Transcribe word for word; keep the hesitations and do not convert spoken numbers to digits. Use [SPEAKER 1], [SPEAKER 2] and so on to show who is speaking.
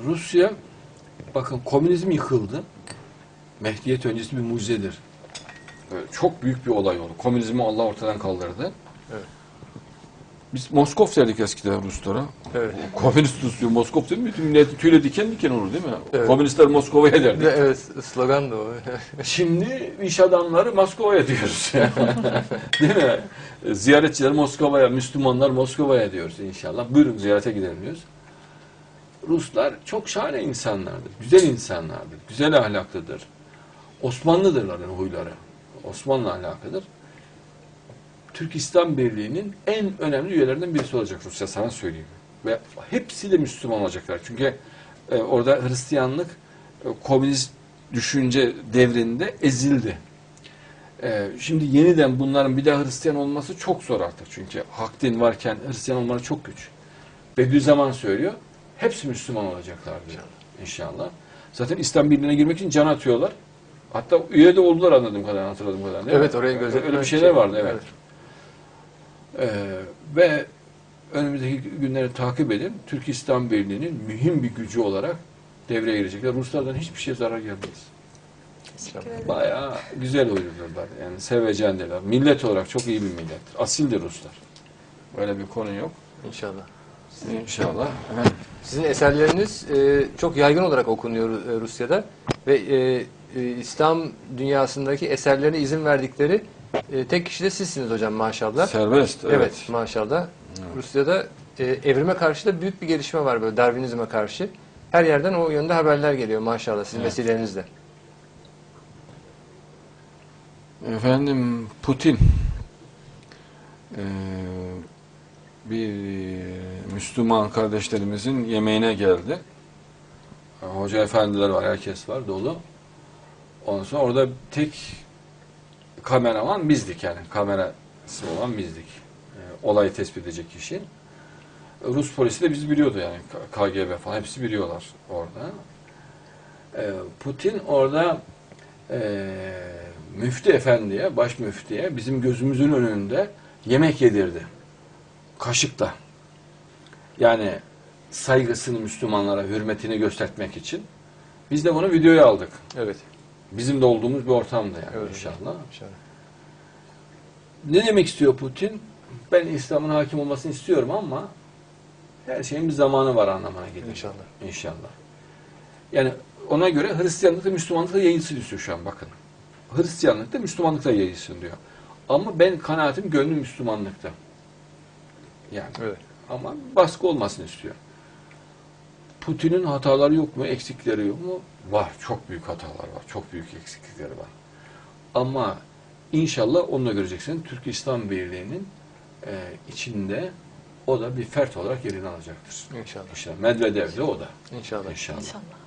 [SPEAKER 1] Rusya, bakın komünizm yıkıldı. Mehdiyet öncesi bir mucizedir. Böyle çok büyük bir olay oldu. Komünizmi Allah ortadan kaldırdı.
[SPEAKER 2] Evet.
[SPEAKER 1] Biz Moscof derdik eskiden Ruslara.
[SPEAKER 2] Evet.
[SPEAKER 1] Komünist Rusya, Moscof değil mi? Bütün milleti tüyle diken diken olur değil mi?
[SPEAKER 2] Evet.
[SPEAKER 1] Komünistler Moskova'ya derdik.
[SPEAKER 2] Evet, slogan da o.
[SPEAKER 1] Şimdi iş adamları Moskova'ya diyoruz. Değil mi? Ziyaretçiler Moskova'ya, Müslümanlar Moskova'ya diyoruz inşallah. Buyurun ziyarete gidelim diyoruz. Ruslar çok şahane insanlardır. Güzel insanlardır. Güzel ahlaklıdır. Osmanlıdırlar yani huyları. Osmanlı ahlakıdır. Türk-İslam Birliği'nin en önemli üyelerinden birisi olacak Rusya, sana söyleyeyim. Ve hepsi de Müslüman olacaklar. Çünkü e, orada Hristiyanlık e, komünist düşünce devrinde ezildi. E, şimdi yeniden bunların bir daha Hristiyan olması çok zor artık. Çünkü hak din varken Hristiyan olmaları çok güç. Bediuzzaman söylüyor. Hepsi Müslüman olacaklar diyor. İnşallah. Zaten İslam Birliği'ne girmek için can atıyorlar. Hatta üye de oldular anladığım kadar, hatırladığım kadar. Değil
[SPEAKER 2] Evet,
[SPEAKER 1] mi?
[SPEAKER 2] oraya gözetmen.
[SPEAKER 1] Öyle bir şeyler vardı, evet.
[SPEAKER 2] Evet.
[SPEAKER 1] Ee, ve önümüzdeki günleri takip edin. Türk-İslam Birliği'nin mühim bir gücü olarak devreye girecekler. Ruslardan hiçbir şeye zarar gelmez. Bayağı güzel oynuyorlar. Yani sevecendiler. Millet olarak çok iyi bir millet. Asildir Ruslar. Böyle bir konu yok.
[SPEAKER 2] İnşallah.
[SPEAKER 1] İnşallah. Evet.
[SPEAKER 2] Sizin eserleriniz e, çok yaygın olarak okunuyor e, Rusya'da ve e, e, İslam dünyasındaki eserlerine izin verdikleri e, tek kişi de sizsiniz hocam maşallah.
[SPEAKER 1] Serbest. Evet,
[SPEAKER 2] Evet maşallah. Evet. Rusya'da e, evrime karşı da büyük bir gelişme var, böyle Darwinizme karşı. Her yerden o yönde haberler geliyor maşallah sizin evet. vesilenizle.
[SPEAKER 1] Efendim Putin e, bir Müslüman kardeşlerimizin yemeğine geldi. Hoca efendiler var, herkes var, dolu. Ondan sonra orada tek kameraman bizdik yani. Kamerası olan bizdik. E, olayı tespit edecek kişi. Rus polisi de bizi biliyordu yani. K G B falan hepsi biliyorlar orada. E, Putin orada e, müftü efendiye, baş müftiye bizim gözümüzün önünde yemek yedirdi. Kaşıkla. Yani saygısını Müslümanlara, hürmetini göstermek için. Biz de bunu videoya aldık.
[SPEAKER 2] Evet.
[SPEAKER 1] Bizim de olduğumuz bir ortamda yani evet, inşallah.
[SPEAKER 2] inşallah.
[SPEAKER 1] Ne demek istiyor Putin? Ben İslam'ın hakim olmasını istiyorum ama her şeyin bir zamanı var anlamına geliyor.
[SPEAKER 2] İnşallah.
[SPEAKER 1] İnşallah. Yani ona göre Hristiyanlık da Müslümanlık da yayılsın istiyor şu an bakın. Hristiyanlık da Müslümanlık da yayılsın diyor. Ama ben kanaatim gönlüm Müslümanlıkta. Yani. Evet. Ama baskı olmasını istiyor. Putin'in hataları yok mu? Eksikleri yok mu? Var. Çok büyük hatalar var. Çok büyük eksiklikleri var. Ama inşallah onu da göreceksin. Türk-İslam Birliği'nin e, içinde o da bir fert olarak yerini alacaktır.
[SPEAKER 2] İnşallah.
[SPEAKER 1] İnşallah. Medvedev'de o da.
[SPEAKER 2] İnşallah.
[SPEAKER 1] İnşallah.
[SPEAKER 3] İnşallah.